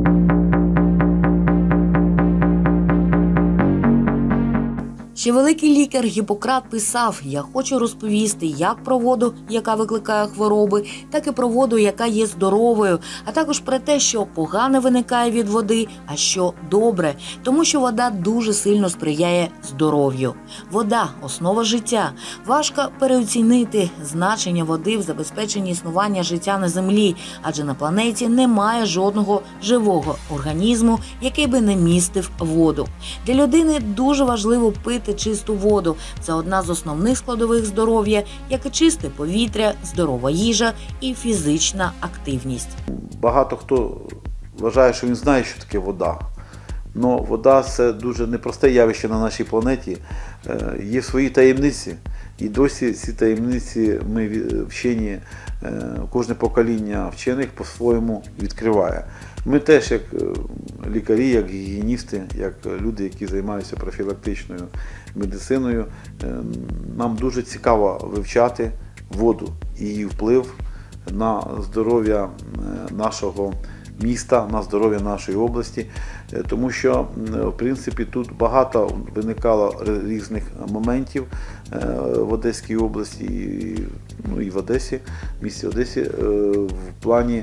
Ще великий лікар Гіппократ писав: «Я хочу розповісти як про воду, яка викликає хвороби, так і про воду, яка є здоровою, а також про те, що погане виникає від води, а що добре, тому що вода дуже сильно сприяє здоров'ю. Вода – основа життя. Важко переоцінити значення води в забезпеченні існування життя на землі, адже на планеті немає жодного живого організму, який би не містив воду. Для людини дуже важливо пити чисту воду. Це одна з основних складових здоров'я, як і чисте повітря, здорова їжа і фізична активність». Багато хто вважає, що він знає, що таке вода. Но вода – це дуже непросте явище на нашій планеті. Є свої таємниці. І досі ці таємниці ми вчені, кожне покоління вчених по-своєму відкриває. Ми теж, як лікарі, як гігієністи, як люди, які займаються профілактичною медициною, нам дуже цікаво вивчати воду і її вплив на здоров'я нашого міста, на здоров'я нашої області, тому що, в принципі, тут багато виникало різних моментів в Одеській області, і в Одесі, в місті Одесі, в плані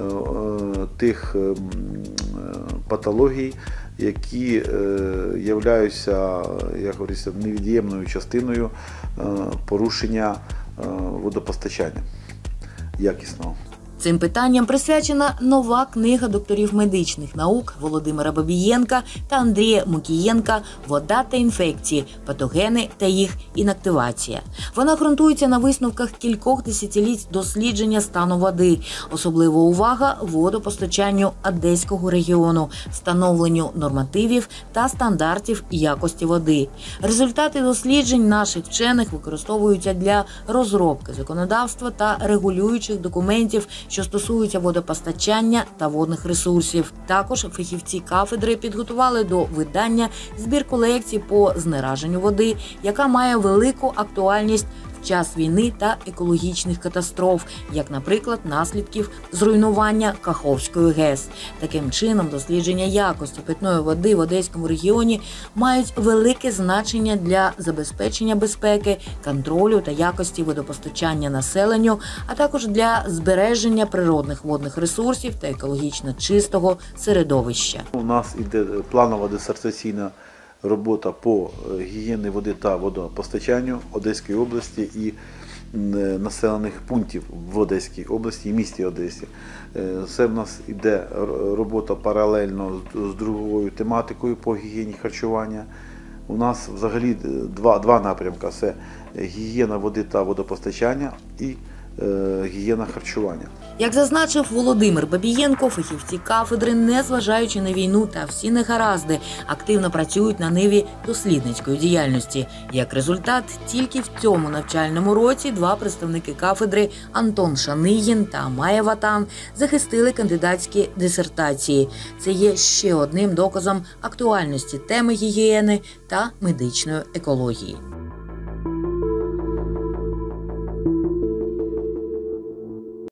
тих патологій, які являються, як говориться, невід'ємною частиною порушення водопостачання якісного. Цим питанням присвячена нова книга докторів медичних наук Володимира Бабієнка та Андрія Мукієнка «Вода та інфекції. Патогени та їх інактивація». Вона ґрунтується на висновках кількох десятиліть дослідження стану води. Особлива увага – водопостачанню Одеського регіону, встановленню нормативів та стандартів якості води. Результати досліджень наших вчених використовуються для розробки законодавства та регулюючих документів, що стосуються водопостачання та водних ресурсів. Також фахівці кафедри підготували до видання збір колекцій по знераженню води, яка має велику актуальність в час війни та екологічних катастроф, як, наприклад, наслідків зруйнування Каховської ГЕС. Таким чином, дослідження якості питної води в Одеському регіоні мають велике значення для забезпечення безпеки, контролю та якості водопостачання населенню, а також для збереження природних водних ресурсів та екологічно чистого середовища. У нас іде планова дисертаційна робота по гігієні води та водопостачанню Одеської області і населених пунктів в Одеській області і місті Одесі. Це в нас іде робота паралельно з другою тематикою по гігієні харчування. У нас взагалі два напрямки – це гігієна води та водопостачання і гігієна харчування. Як зазначив Володимир Бабієнко, фахівці кафедри, незважаючи на війну та всі негаразди, активно працюють на ниві дослідницької діяльності. Як результат, тільки в цьому навчальному році два представники кафедри – Антон Шаныгин та Майя Ватан – захистили кандидатські дисертації. Це є ще одним доказом актуальності теми гігієни та медичної екології.